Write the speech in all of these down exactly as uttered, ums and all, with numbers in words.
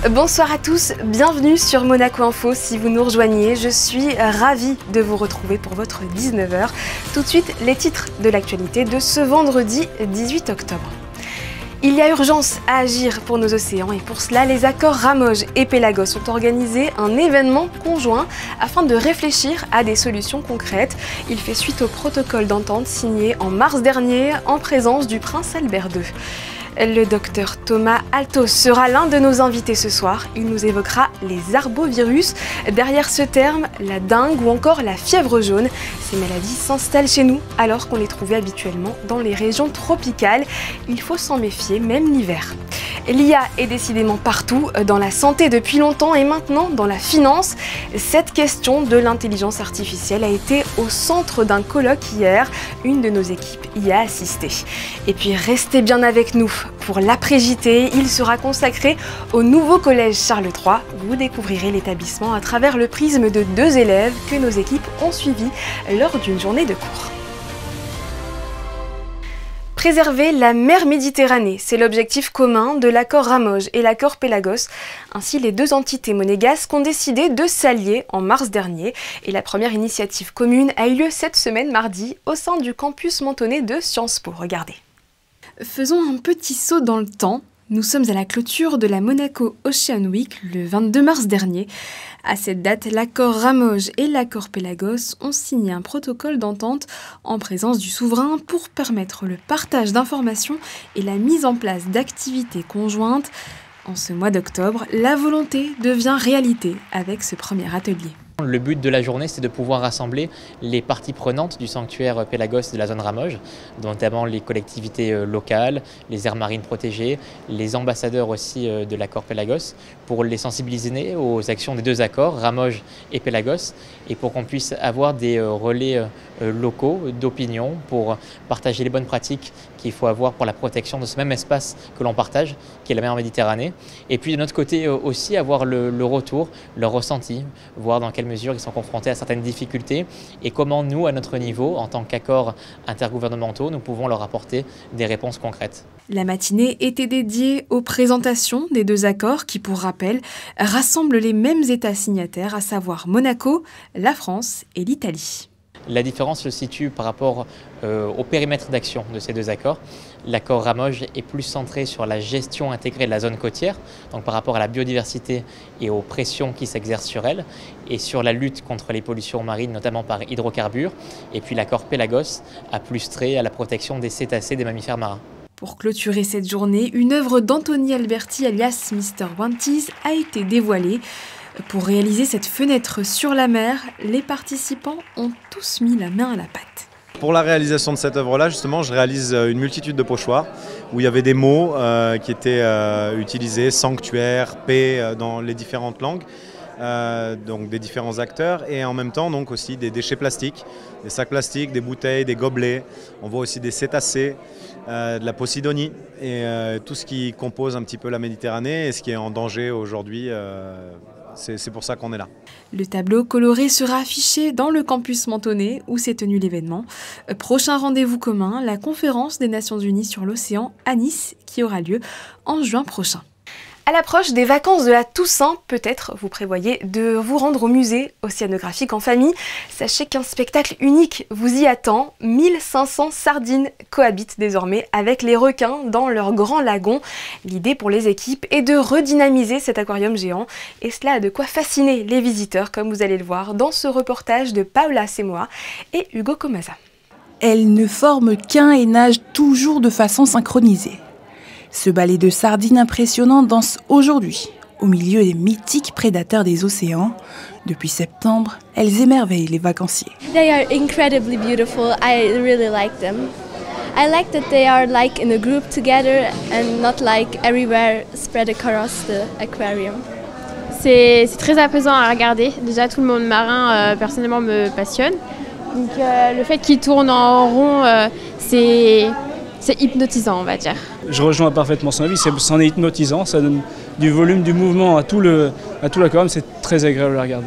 Bonsoir à tous, bienvenue sur Monaco Info si vous nous rejoignez. Je suis ravie de vous retrouver pour votre dix-neuf heures. Tout de suite, les titres de l'actualité de ce vendredi dix-huit octobre. Il y a urgence à agir pour nos océans et pour cela, les accords Ramoge et Pélagos ont organisé un événement conjoint afin de réfléchir à des solutions concrètes. Il fait suite au protocole d'entente signé en mars dernier en présence du prince Albert deux. Le docteur Thomas Altos sera l'un de nos invités ce soir. Il nous évoquera les arbovirus. Derrière ce terme, la dengue ou encore la fièvre jaune. Ces maladies s'installent chez nous alors qu'on les trouvait habituellement dans les régions tropicales. Il faut s'en méfier, même l'hiver. L'I A est décidément partout, dans la santé depuis longtemps et maintenant dans la finance. Cette question de l'intelligence artificielle a été au centre d'un colloque hier. Une de nos équipes y a assisté. Et puis restez bien avec nous. Pour l'après-J T, il sera consacré au nouveau collège Charles trois. Vous découvrirez l'établissement à travers le prisme de deux élèves que nos équipes ont suivis lors d'une journée de cours. Préserver la mer Méditerranée, c'est l'objectif commun de l'accord Ramoge et l'accord Pélagos. Ainsi, les deux entités monégasques ont décidé de s'allier en mars dernier. Et la première initiative commune a eu lieu cette semaine mardi au sein du campus mentonné de Sciences Po. Regardez. Faisons un petit saut dans le temps. Nous sommes à la clôture de la Monaco Ocean Week le vingt-deux mars dernier. À cette date, l'accord Ramoge et l'accord Pélagos ont signé un protocole d'entente en présence du souverain pour permettre le partage d'informations et la mise en place d'activités conjointes. En ce mois d'octobre, la volonté devient réalité avec ce premier atelier. Le but de la journée, c'est de pouvoir rassembler les parties prenantes du sanctuaire Pélagos de la zone Ramoge, notamment les collectivités locales, les aires marines protégées, les ambassadeurs aussi de l'accord Pélagos, pour les sensibiliser aux actions des deux accords, Ramoge et Pélagos, et pour qu'on puisse avoir des relais locaux d'opinion pour partager les bonnes pratiques qu'il faut avoir pour la protection de ce même espace que l'on partage, qui est la mer Méditerranée. Et puis de notre côté aussi avoir le, le retour, leur ressenti, voir dans quelle mesure ils sont confrontés à certaines difficultés et comment nous, à notre niveau, en tant qu'accords intergouvernementaux, nous pouvons leur apporter des réponses concrètes. La matinée était dédiée aux présentations des deux accords qui, pour rappel, rassemblent les mêmes États signataires, à savoir Monaco, la France et l'Italie. La différence se situe par rapport euh, au périmètre d'action de ces deux accords. L'accord Ramoge est plus centré sur la gestion intégrée de la zone côtière, donc par rapport à la biodiversité et aux pressions qui s'exercent sur elle, et sur la lutte contre les pollutions marines, notamment par hydrocarbures. Et puis l'accord Pélagos a plus trait à la protection des cétacés des mammifères marins. Pour clôturer cette journée, une œuvre d'Anthony Alberti alias mister Wanties a été dévoilée. Pour réaliser cette fenêtre sur la mer, les participants ont tous mis la main à la pâte. Pour la réalisation de cette œuvre-là, justement, je réalise une multitude de pochoirs où il y avait des mots euh, qui étaient euh, utilisés, sanctuaire, paix, euh, dans les différentes langues, euh, donc des différents acteurs, et en même temps donc aussi des déchets plastiques, des sacs plastiques, des bouteilles, des gobelets. On voit aussi des cétacés, euh, de la posidonie et euh, tout ce qui compose un petit peu la Méditerranée et ce qui est en danger aujourd'hui. Euh, C'est pour ça qu'on est là. Le tableau coloré sera affiché dans le campus mentonné où s'est tenu l'événement. Prochain rendez-vous commun, la conférence des Nations Unies sur l'océan à Nice qui aura lieu en juin prochain. À l'approche des vacances de la Toussaint, peut-être vous prévoyez de vous rendre au musée océanographique en famille. Sachez qu'un spectacle unique vous y attend. mille cinq cents sardines cohabitent désormais avec les requins dans leur grand lagon. L'idée pour les équipes est de redynamiser cet aquarium géant. Et cela a de quoi fasciner les visiteurs, comme vous allez le voir dans ce reportage de Paola Semoa et Hugo Comasa. Elles ne forment qu'un et nagent toujours de façon synchronisée. Ce balai de sardines impressionnantes danse aujourd'hui, au milieu des mythiques prédateurs des océans. Depuis septembre, elles émerveillent les vacanciers. They are incredibly beautiful. I really like them. I like that they are like in a group together and not like everywhere spread across the aquarium. C'est très apaisant à regarder. Déjà, tout le monde marin, euh, personnellement, me passionne. Donc, euh, le fait qu'ils tournent en rond, euh, c'est... C'est hypnotisant, on va dire. Je rejoins parfaitement son avis, c'en est hypnotisant, ça donne du volume, du mouvement à tout, le, à tout l'aquarium, c'est très agréable à regarder.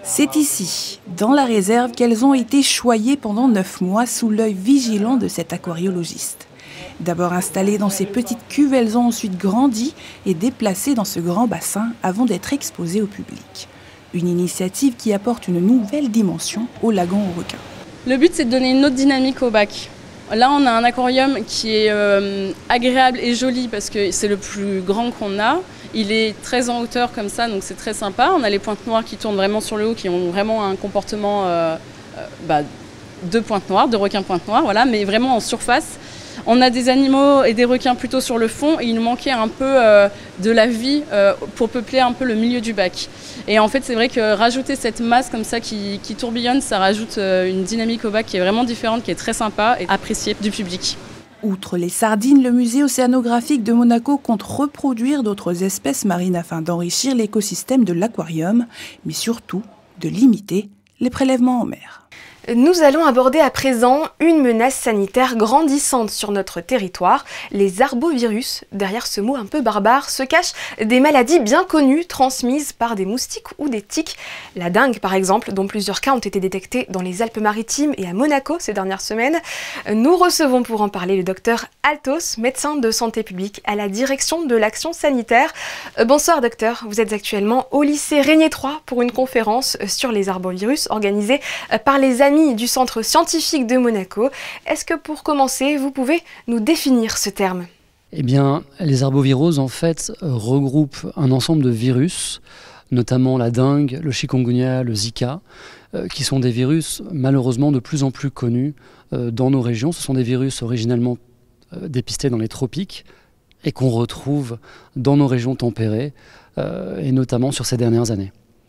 C'est ici, dans la réserve, qu'elles ont été choyées pendant neuf mois sous l'œil vigilant de cet aquariologiste. D'abord installées dans ces petites cuves, elles ont ensuite grandi et déplacées dans ce grand bassin avant d'être exposées au public. Une initiative qui apporte une nouvelle dimension au lagon aux requins. Le but, c'est de donner une autre dynamique au bac. Là, on a un aquarium qui est euh, agréable et joli parce que c'est le plus grand qu'on a. Il est très en hauteur comme ça, donc c'est très sympa. On a les pointes noires qui tournent vraiment sur le haut, qui ont vraiment un comportement euh, euh, bah, de pointes noires, de requins pointes noires, voilà, mais vraiment en surface. On a des animaux et des requins plutôt sur le fond et il nous manquait un peu euh, de la vie euh, pour peupler un peu le milieu du bac. Et en fait, c'est vrai que rajouter cette masse comme ça qui, qui tourbillonne, ça rajoute euh, une dynamique au bac qui est vraiment différente, qui est très sympa et appréciée du public. Outre les sardines, le musée océanographique de Monaco compte reproduire d'autres espèces marines afin d'enrichir l'écosystème de l'aquarium, mais surtout de limiter les prélèvements en mer. Nous allons aborder à présent une menace sanitaire grandissante sur notre territoire, les arbovirus. Derrière ce mot un peu barbare se cachent des maladies bien connues transmises par des moustiques ou des tiques. La dengue par exemple, dont plusieurs cas ont été détectés dans les Alpes-Maritimes et à Monaco ces dernières semaines. Nous recevons pour en parler le docteur Altos, médecin de santé publique à la direction de l'action sanitaire. Bonsoir docteur, vous êtes actuellement au lycée Régnier trois pour une conférence sur les arbovirus organisée par les amis du Centre scientifique de Monaco. Est-ce que pour commencer, vous pouvez nous définir ce terme ? Eh bien, les arboviroses, en fait, regroupent un ensemble de virus, notamment la dengue, le chikungunya, le Zika, euh, qui sont des virus malheureusement de plus en plus connus euh, dans nos régions. Ce sont des virus originellement euh, dépistés dans les tropiques et qu'on retrouve dans nos régions tempérées, euh, et notamment sur ces dernières années.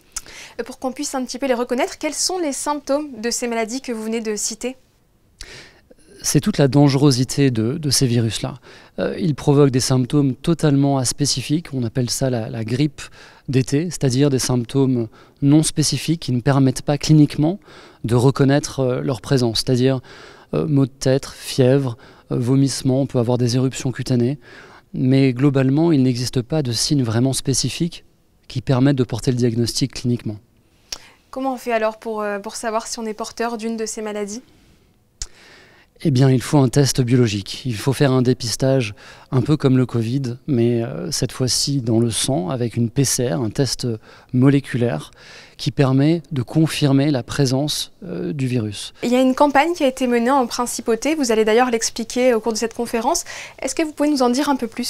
Pour qu'on puisse un petit peu les reconnaître, quels sont les symptômes de ces maladies que vous venez de citer ? C'est toute la dangerosité de, de ces virus-là. Euh, ils provoquent des symptômes totalement aspécifiques, on appelle ça la, la grippe d'été, c'est-à-dire des symptômes non spécifiques qui ne permettent pas cliniquement de reconnaître euh, leur présence, c'est-à-dire euh, maux de tête, fièvre, euh, vomissements, on peut avoir des éruptions cutanées, mais globalement, il n'existe pas de signes vraiment spécifiques qui permettent de porter le diagnostic cliniquement. Comment on fait alors pour, euh, pour savoir si on est porteur d'une de ces maladies ? Eh bien, il faut un test biologique. Il faut faire un dépistage un peu comme le Covid, mais euh, cette fois-ci dans le sang avec une P C R, un test moléculaire qui permet de confirmer la présence euh, du virus. Il y a une campagne qui a été menée en principauté, vous allez d'ailleurs l'expliquer au cours de cette conférence. Est-ce que vous pouvez nous en dire un peu plus ?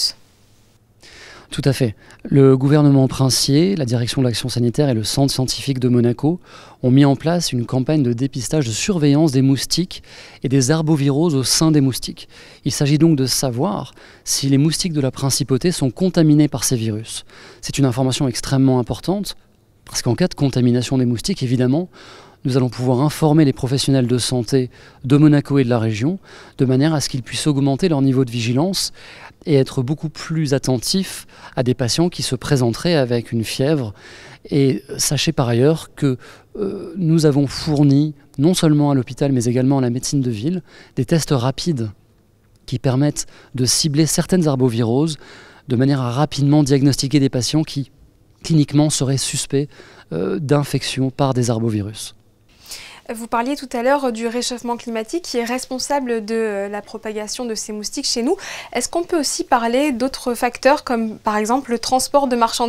Tout à fait. Le gouvernement princier, la direction de l'action sanitaire et le centre scientifique de Monaco ont mis en place une campagne de dépistage de surveillance des moustiques et des arboviroses au sein des moustiques. Il s'agit donc de savoir si les moustiques de la principauté sont contaminés par ces virus. C'est une information extrêmement importante parce qu'en cas de contamination des moustiques, évidemment, nous allons pouvoir informer les professionnels de santé de Monaco et de la région de manière à ce qu'ils puissent augmenter leur niveau de vigilance et être beaucoup plus attentifs à des patients qui se présenteraient avec une fièvre. Et sachez par ailleurs que euh, nous avons fourni, non seulement à l'hôpital, mais également à la médecine de ville, des tests rapides qui permettent de cibler certaines arboviroses de manière à rapidement diagnostiquer des patients qui, cliniquement, seraient suspects euh, d'infection par des arbovirus. Vous parliez tout à l'heure du réchauffement climatique qui est responsable de la propagation de ces moustiques chez nous. Est-ce qu'on peut aussi parler d'autres facteurs comme par exemple le transport de marchandises ?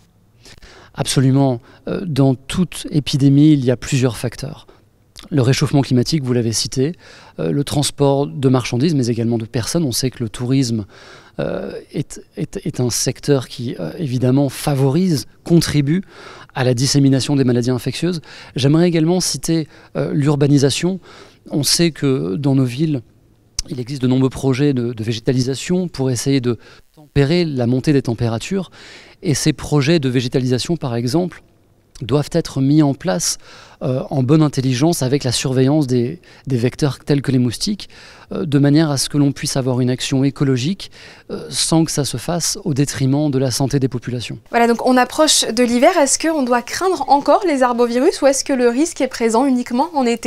Absolument. Dans toute épidémie, il y a plusieurs facteurs. Le réchauffement climatique, vous l'avez cité, le transport de marchandises, mais également de personnes. On sait que le tourisme euh, est, est, est un secteur qui, euh, évidemment, favorise, contribue à la dissémination des maladies infectieuses. J'aimerais également citer euh, l'urbanisation. On sait que dans nos villes, il existe de nombreux projets de, de végétalisation pour essayer de tempérer la montée des températures. Et ces projets de végétalisation, par exemple, doivent être mis en place euh, en bonne intelligence avec la surveillance des, des vecteurs tels que les moustiques, euh, de manière à ce que l'on puisse avoir une action écologique euh, sans que ça se fasse au détriment de la santé des populations. Voilà, donc on approche de l'hiver. Est-ce qu'on doit craindre encore les arbovirus ou est-ce que le risque est présent uniquement en été ?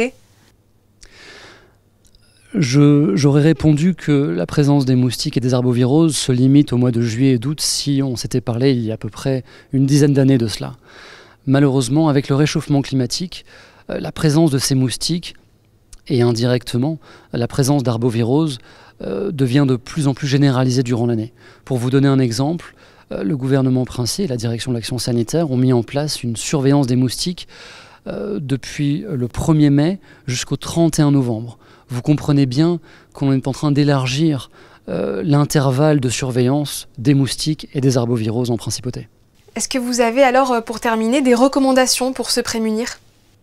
Je, j'aurais répondu que la présence des moustiques et des arboviroses se limite au mois de juillet et d'août si on s'était parlé il y a à peu près une dizaine d'années de cela. Malheureusement, avec le réchauffement climatique, euh, la présence de ces moustiques et indirectement la présence d'arboviroses euh, devient de plus en plus généralisée durant l'année. Pour vous donner un exemple, euh, le gouvernement princier et la direction de l'action sanitaire ont mis en place une surveillance des moustiques euh, depuis le premier mai jusqu'au trente et un novembre. Vous comprenez bien qu'on est en train d'élargir euh, l'intervalle de surveillance des moustiques et des arboviroses en principauté. Est-ce que vous avez alors, pour terminer, des recommandations pour se prémunir ?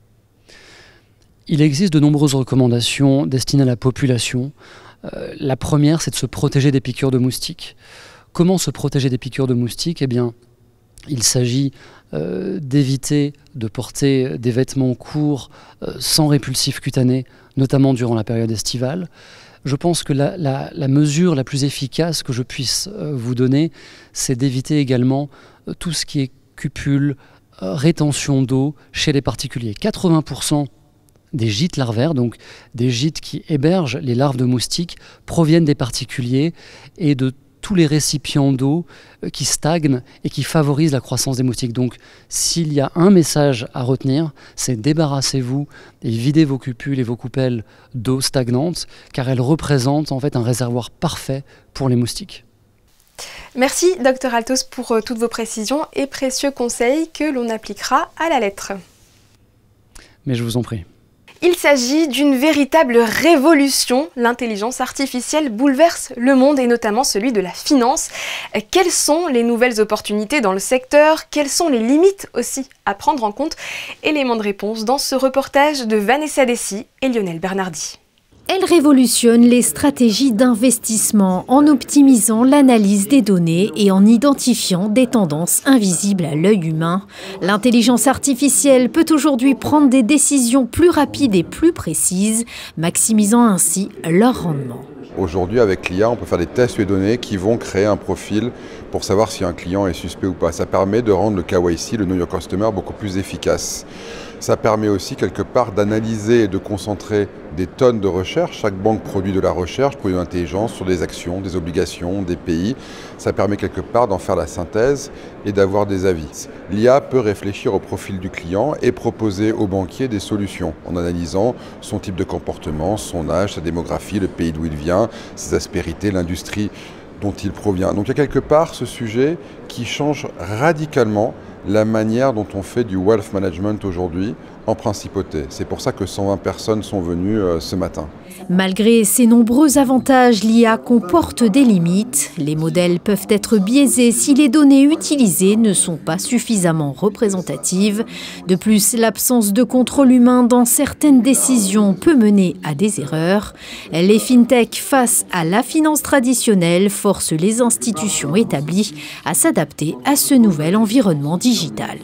Il existe de nombreuses recommandations destinées à la population. Euh, la première, c'est de se protéger des piqûres de moustiques. Comment se protéger des piqûres de moustiques ? Eh bien, il s'agit euh, d'éviter de porter des vêtements courts euh, sans répulsif cutané, notamment durant la période estivale. Je pense que la, la, la mesure la plus efficace que je puisse euh, vous donner, c'est d'éviter également euh, tout ce qui est cupule, euh, rétention d'eau chez les particuliers. quatre-vingts pour cent des gîtes larvaires, donc des gîtes qui hébergent les larves de moustiques, proviennent des particuliers et de tous les récipients d'eau qui stagnent et qui favorisent la croissance des moustiques. Donc s'il y a un message à retenir, c'est débarrassez-vous et videz vos cupules et vos coupelles d'eau stagnante, car elles représentent en fait un réservoir parfait pour les moustiques. Merci docteur Altos pour euh, toutes vos précisions et précieux conseils que l'on appliquera à la lettre. Mais je vous en prie. Il s'agit d'une véritable révolution. L'intelligence artificielle bouleverse le monde et notamment celui de la finance. Quelles sont les nouvelles opportunités dans le secteur? Quelles sont les limites aussi à prendre en compte? Élément de réponse dans ce reportage de Vanessa Dessy et Lionel Bernardi. Elle révolutionne les stratégies d'investissement en optimisant l'analyse des données et en identifiant des tendances invisibles à l'œil humain. L'intelligence artificielle peut aujourd'hui prendre des décisions plus rapides et plus précises, maximisant ainsi leur rendement. Aujourd'hui, avec l'I A, on peut faire des tests de données qui vont créer un profil pour savoir si un client est suspect ou pas. Ça permet de rendre le K Y C, le Know Your Customer, beaucoup plus efficace. Ça permet aussi quelque part d'analyser et de concentrer des tonnes de recherche. Chaque banque produit de la recherche, produit de l'intelligence sur des actions, des obligations, des pays. Ça permet quelque part d'en faire la synthèse et d'avoir des avis. L'I A peut réfléchir au profil du client et proposer au banquier des solutions en analysant son type de comportement, son âge, sa démographie, le pays d'où il vient, ses aspérités, l'industrie dont il provient. Donc il y a quelque part ce sujet qui change radicalement la manière dont on fait du wealth management aujourd'hui en principauté. C'est pour ça que cent vingt personnes sont venues euh, ce matin. Malgré ses nombreux avantages, l'I A comporte des limites. Les modèles peuvent être biaisés si les données utilisées ne sont pas suffisamment représentatives. De plus, l'absence de contrôle humain dans certaines décisions peut mener à des erreurs. Les fintechs face à la finance traditionnelle forcent les institutions établies à s'adapter à ce nouvel environnement digital.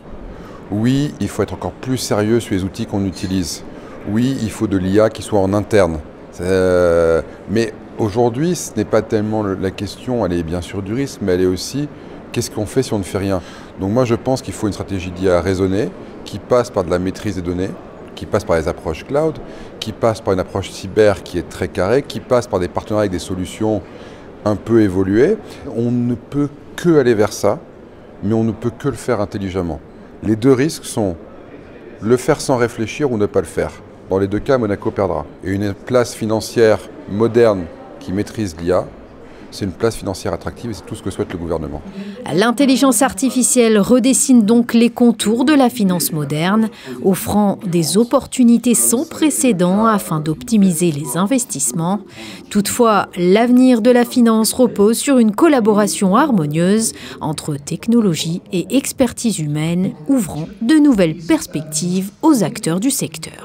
Oui, il faut être encore plus sérieux sur les outils qu'on utilise. Oui, il faut de l'I A qui soit en interne. Euh, mais aujourd'hui, ce n'est pas tellement la question, elle est bien sûr du risque, mais elle est aussi qu'est-ce qu'on fait si on ne fait rien. Donc moi, je pense qu'il faut une stratégie d'I A raisonnée qui passe par de la maîtrise des données, qui passe par les approches cloud, qui passe par une approche cyber qui est très carrée, qui passe par des partenariats avec des solutions un peu évoluées. On ne peut que aller vers ça, mais on ne peut que le faire intelligemment. Les deux risques sont le faire sans réfléchir ou ne pas le faire. Dans les deux cas, Monaco perdra. Et une place financière moderne qui maîtrise l'I A, c'est une place financière attractive et c'est tout ce que souhaite le gouvernement. L'intelligence artificielle redessine donc les contours de la finance moderne, offrant des opportunités sans précédent afin d'optimiser les investissements. Toutefois, l'avenir de la finance repose sur une collaboration harmonieuse entre technologie et expertise humaine, ouvrant de nouvelles perspectives aux acteurs du secteur.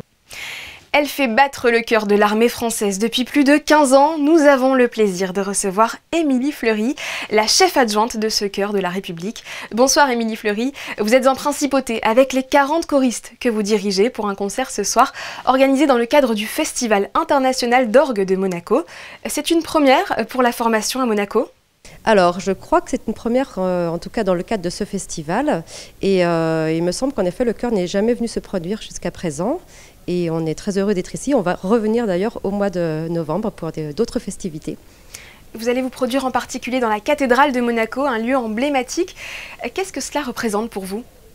Elle fait battre le cœur de l'armée française depuis plus de quinze ans. Nous avons le plaisir de recevoir Émilie Fleury, la chef adjointe de ce chœur de la République. Bonsoir Émilie Fleury, vous êtes en principauté avec les quarante choristes que vous dirigez pour un concert ce soir, organisé dans le cadre du Festival international d'orgue de Monaco. C'est une première pour la formation à Monaco ? Alors, je crois que c'est une première, euh, en tout cas dans le cadre de ce festival. Et euh, il me semble qu'en effet, le chœur n'est jamais venu se produire jusqu'à présent. Et on est très heureux d'être ici. On va revenir d'ailleurs au mois de novembre pour d'autres festivités. Vous allez vous produire en particulier dans la cathédrale de Monaco, un lieu emblématique. Qu'est-ce que cela représente pour vous ?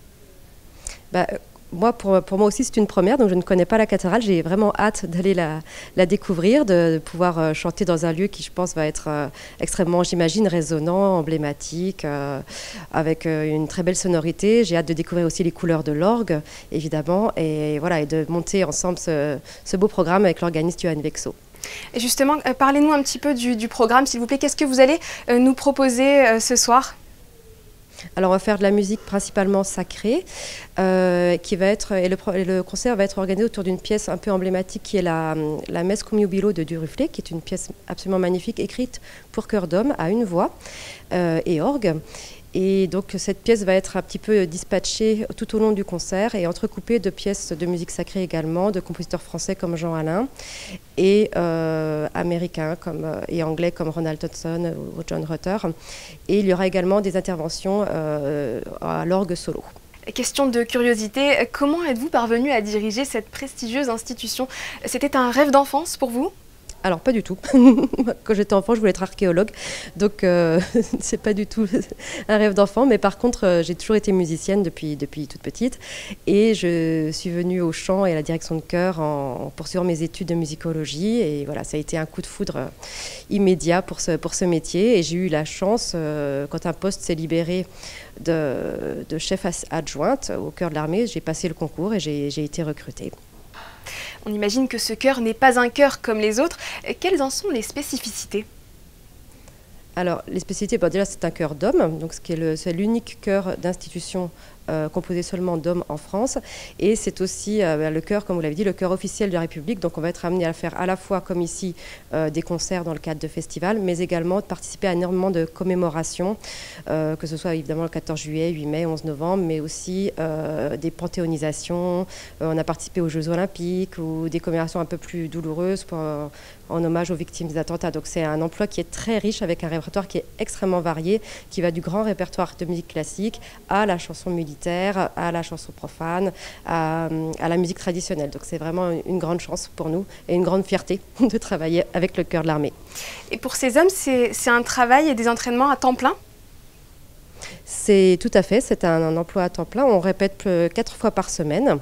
bah, Moi, pour, pour moi aussi, c'est une première, donc je ne connais pas la cathédrale. J'ai vraiment hâte d'aller la, la découvrir, de, de pouvoir euh, chanter dans un lieu qui, je pense, va être euh, extrêmement, j'imagine, résonnant, emblématique, euh, avec euh, une très belle sonorité. J'ai hâte de découvrir aussi les couleurs de l'orgue, évidemment, et, voilà, et de monter ensemble ce, ce beau programme avec l'organiste Johan Vexo. Et justement, euh, parlez-nous un petit peu du, du programme, s'il vous plaît. Qu'est-ce que vous allez euh, nous proposer euh, ce soir ? Alors on va faire de la musique principalement sacrée, euh, qui va être, et le, et le concert va être organisé autour d'une pièce un peu emblématique qui est la, la Messe cum jubilo de Duruflé, qui est une pièce absolument magnifique, écrite pour chœur d'homme à une voix euh, et orgue. Et donc cette pièce va être un petit peu dispatchée tout au long du concert et entrecoupée de pièces de musique sacrée également, de compositeurs français comme Jean Alain et euh, américains comme, et anglais comme Ronald Hudson ou John Rutter. Et il y aura également des interventions euh, à l'orgue solo. Question de curiosité, comment êtes-vous parvenu à diriger cette prestigieuse institution? C'était un rêve d'enfance pour vous? Alors pas du tout. Quand j'étais enfant, je voulais être archéologue, donc euh, c'est pas du tout un rêve d'enfant. Mais par contre, euh, j'ai toujours été musicienne depuis, depuis toute petite, et je suis venue au chant et à la direction de chœur en, en poursuivant mes études de musicologie. Et voilà, ça a été un coup de foudre euh, immédiat pour ce, pour ce métier. Et j'ai eu la chance, euh, quand un poste s'est libéré de, de chef adjointe au chœur de l'armée, j'ai passé le concours et j'ai, j'ai été recrutée. On imagine que ce chœur n'est pas un chœur comme les autres. Quelles en sont les spécificités? Alors, les spécificités, bon, déjà, c'est un chœur d'hommes, donc c'est l'unique chœur d'institution euh, composé seulement d'hommes en France. Et c'est aussi euh, le chœur, comme vous l'avez dit, le chœur officiel de la République. Donc, on va être amené à faire à la fois, comme ici, euh, des concerts dans le cadre de festivals, mais également de participer à énormément de commémorations, euh, que ce soit évidemment le quatorze juillet, huit mai, onze novembre, mais aussi euh, des panthéonisations. Euh, on a participé aux Jeux Olympiques ou des commémorations un peu plus douloureuses pour, euh, en hommage aux victimes des attentats. Donc, c'est un emploi qui est très riche avec un répertoire qui est extrêmement varié, qui va du grand répertoire de musique classique à la chanson militaire, à la chanson profane, à, à la musique traditionnelle. Donc c'est vraiment une grande chance pour nous et une grande fierté de travailler avec le chœur de l'armée. Et pour ces hommes, c'est un travail et des entraînements à temps plein? C'est tout à fait, c'est un, un emploi à temps plein. On répète quatre fois par semaine.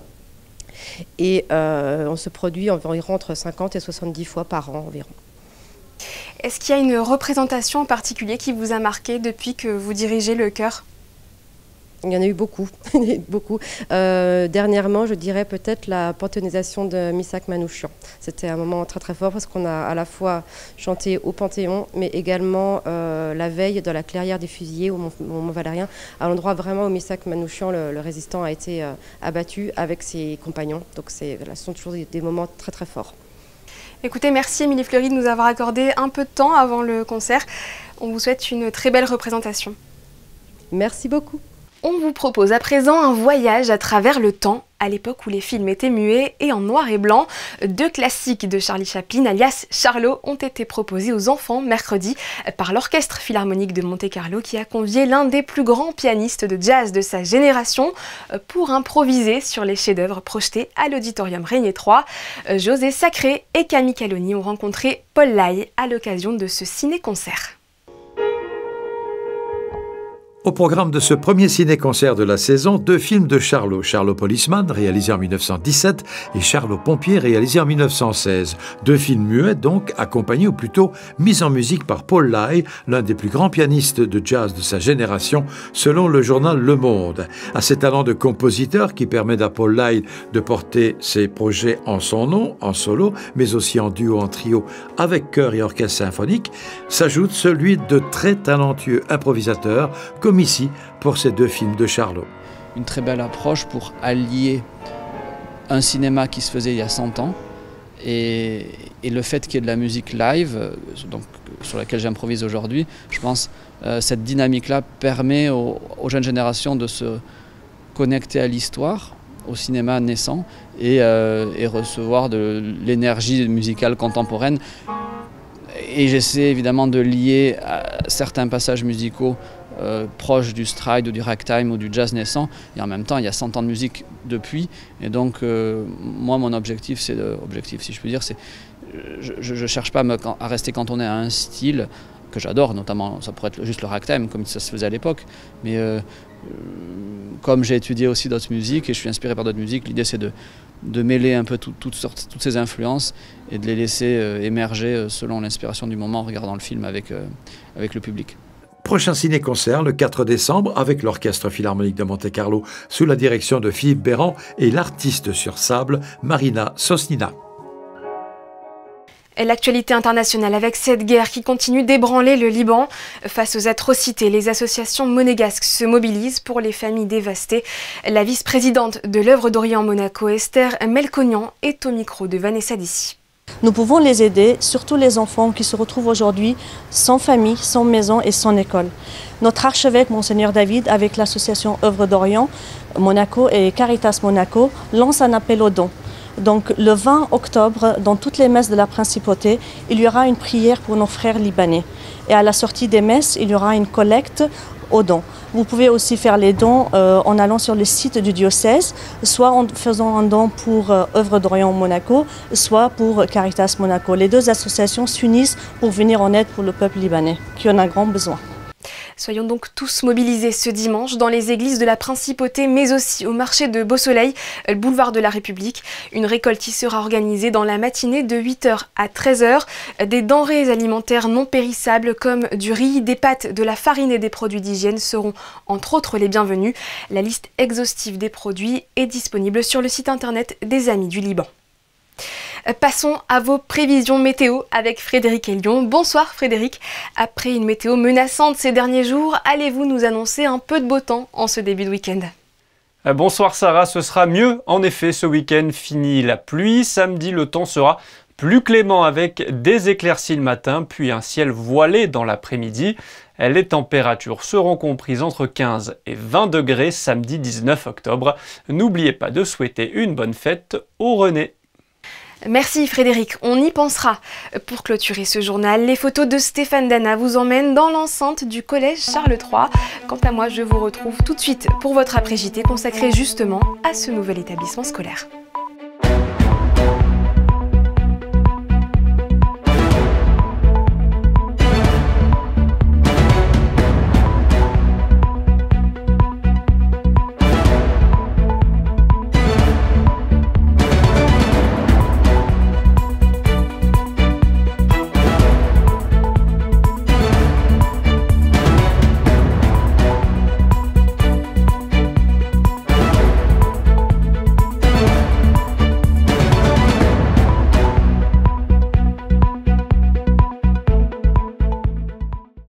Et euh, on se produit environ entre cinquante et soixante-dix fois par an environ. Est-ce qu'il y a une représentation en particulier qui vous a marqué depuis que vous dirigez le chœur? Il y en a eu beaucoup, beaucoup. Euh, dernièrement, je dirais peut-être la panthéonisation de Missak Manouchian. C'était un moment très très fort parce qu'on a à la fois chanté au Panthéon, mais également euh, la veille dans la clairière des fusillés au Mont, au Mont Valérien, à l'endroit vraiment où Missak Manouchian, le, le résistant, a été euh, abattu avec ses compagnons. Donc c'est, voilà, ce sont toujours des, des moments très très forts. Écoutez, merci Émilie Fleury de nous avoir accordé un peu de temps avant le concert. On vous souhaite une très belle représentation. Merci beaucoup. On vous propose à présent un voyage à travers le temps, à l'époque où les films étaient muets et en noir et blanc. Deux classiques de Charlie Chaplin, alias Charlot, ont été proposés aux enfants mercredi par l'Orchestre Philharmonique de Monte-Carlo qui a convié l'un des plus grands pianistes de jazz de sa génération pour improviser sur les chefs-d'œuvre projetés à l'Auditorium Régnier trois. José Sacré et Camille Caloni ont rencontré Paul Laye à l'occasion de ce ciné-concert. Au programme de ce premier ciné-concert de la saison, deux films de Charlot. Charlot Policeman, réalisé en mille neuf cent dix-sept, et Charlot Pompier, réalisé en mille neuf cent seize. Deux films muets, donc, accompagnés ou plutôt mis en musique par Paul Laye, l'un des plus grands pianistes de jazz de sa génération, selon le journal Le Monde. À ses talents de compositeur qui permettent à Paul Laye de porter ses projets en son nom, en solo, mais aussi en duo, en trio, avec chœur et orchestre symphonique, s'ajoute celui de très talentueux improvisateurs, comme ici pour ces deux films de Charlot. Une très belle approche pour allier un cinéma qui se faisait il y a cent ans et, et le fait qu'il y ait de la musique live, donc, sur laquelle j'improvise aujourd'hui. Je pense que euh, cette dynamique-là permet aux, aux jeunes générations de se connecter à l'histoire, au cinéma naissant et, euh, et recevoir de l'énergie musicale contemporaine. Et j'essaie évidemment de lier à certains passages musicaux Euh, proche du stride ou du ragtime ou du jazz naissant, et en même temps il y a cent ans de musique depuis, et donc euh, moi mon objectif c'est de, objectif si je peux dire c'est je ne cherche pas à, me, à rester cantonné à un style, que j'adore, notamment ça pourrait être juste le ragtime comme ça se faisait à l'époque, mais euh, comme j'ai étudié aussi d'autres musiques et je suis inspiré par d'autres musiques, l'idée c'est de, de mêler un peu tout, toutes, sortes, toutes ces influences et de les laisser euh, émerger euh, selon l'inspiration du moment en regardant le film avec, euh, avec le public. Prochain ciné-concert le quatre décembre avec l'Orchestre Philharmonique de Monte-Carlo sous la direction de Philippe Béran et l'artiste sur sable Marina Sosnina. L'actualité internationale avec cette guerre qui continue d'ébranler le Liban. Face aux atrocités, les associations monégasques se mobilisent pour les familles dévastées. La vice-présidente de l'œuvre d'Orient Monaco, Esther Melkonian, est au micro de Vanessa Dissy. Nous pouvons les aider, surtout les enfants qui se retrouvent aujourd'hui sans famille, sans maison et sans école. Notre archevêque, Monseigneur David, avec l'association Œuvre d'Orient Monaco et Caritas Monaco, lance un appel aux dons. Donc le vingt octobre, dans toutes les messes de la Principauté, il y aura une prière pour nos frères libanais. Et à la sortie des messes, il y aura une collecte aux dons. Vous pouvez aussi faire les dons euh, en allant sur le site du diocèse, soit en faisant un don pour euh, Œuvre d'Orient Monaco, soit pour Caritas Monaco. Les deux associations s'unissent pour venir en aide pour le peuple libanais, qui en a grand besoin. Soyons donc tous mobilisés ce dimanche dans les églises de la Principauté, mais aussi au marché de Beau-Soleil, le boulevard de la République. Une récolte qui sera organisée dans la matinée de huit heures à treize heures. Des denrées alimentaires non périssables comme du riz, des pâtes, de la farine et des produits d'hygiène seront entre autres les bienvenus. La liste exhaustive des produits est disponible sur le site internet des Amis du Liban. Passons à vos prévisions météo avec Frédéric Elion. Bonsoir Frédéric. Après une météo menaçante ces derniers jours, allez-vous nous annoncer un peu de beau temps en ce début de week-end ? Bonsoir Sarah, ce sera mieux. En effet, ce week-end finit la pluie. Samedi, le temps sera plus clément avec des éclaircies le matin, puis un ciel voilé dans l'après-midi. Les températures seront comprises entre quinze et vingt degrés samedi dix-neuf octobre. N'oubliez pas de souhaiter une bonne fête au René. Merci Frédéric, on y pensera. Pour clôturer ce journal, les photos de Stéphane Dana vous emmènent dans l'enceinte du collège Charles trois. Quant à moi, je vous retrouve tout de suite pour votre après-J T consacré justement à ce nouvel établissement scolaire.